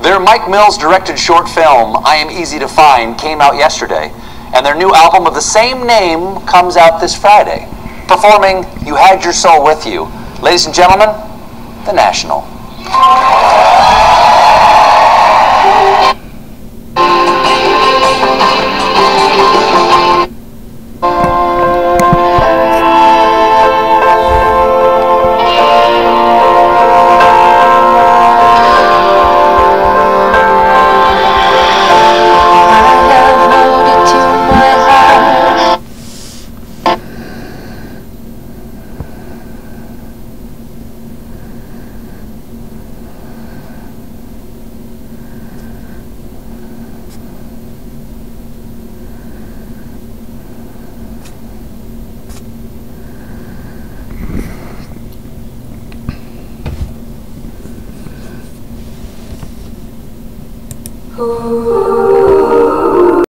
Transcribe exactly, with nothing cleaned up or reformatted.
Their Mike Mills directed short film, I Am Easy to Find, came out yesterday, and their new album of the same name comes out this Friday. Performing You Had Your Soul With You. Ladies and gentlemen, The National. Oh.